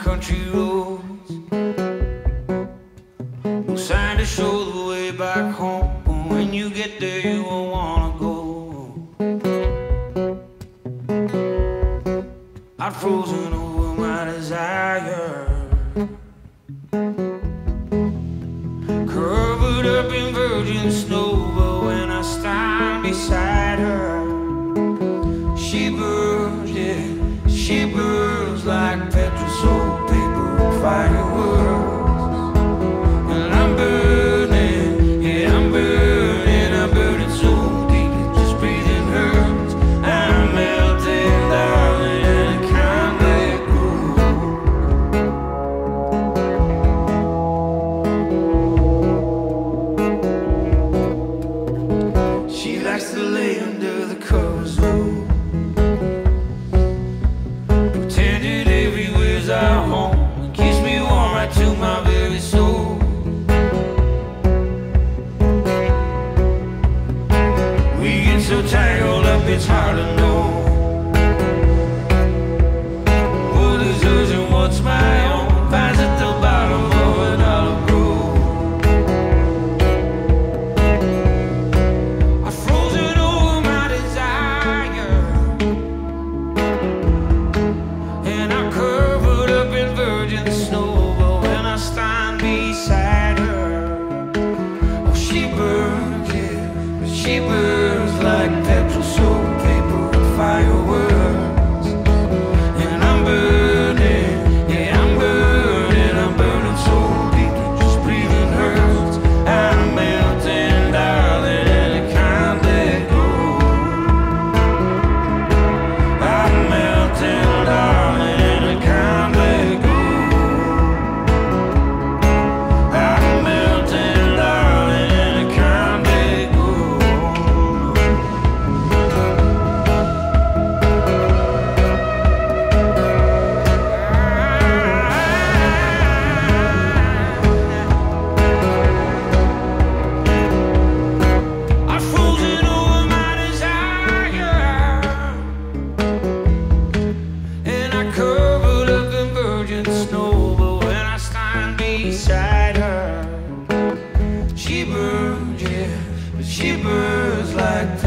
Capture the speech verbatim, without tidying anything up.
country roads, no sign to show the way back home. When you get there, you won't wanna go. I've frozen over my desire, covered up in virgin snow. But when I stand beside her, she burns, yeah, she burns like petrol, soap, paper, and fireworks. And I'm burning, yeah, I'm burning, I'm burning so deep that just breathing hurts. And I'm melting, darling, and I can't let go. She likes to lay under the covers, oh, pretending everywhere's our home, and keeps me warm right to my very soul. We get so tangled up, it's hard to know what is hers and what's my own. Finds at the bottom of an olive grove. I've frozen over my desire, and I covered up in virgin snow. But when I stand beside her, oh, she burns, yeah, but she burns like petrol, soap, paper, and fireworks. And I'm burning, yeah, I'm burning, I'm burning so deep that just breathing hurts. And I'm melting, darling, and I can't let go. I'm melting, darling, and I can't let go. I'm melting, darling, and I can't let go. I've frozen over my desire, and I covered up in virgin snow. But when I stand beside her, she burns, yeah, but she burns like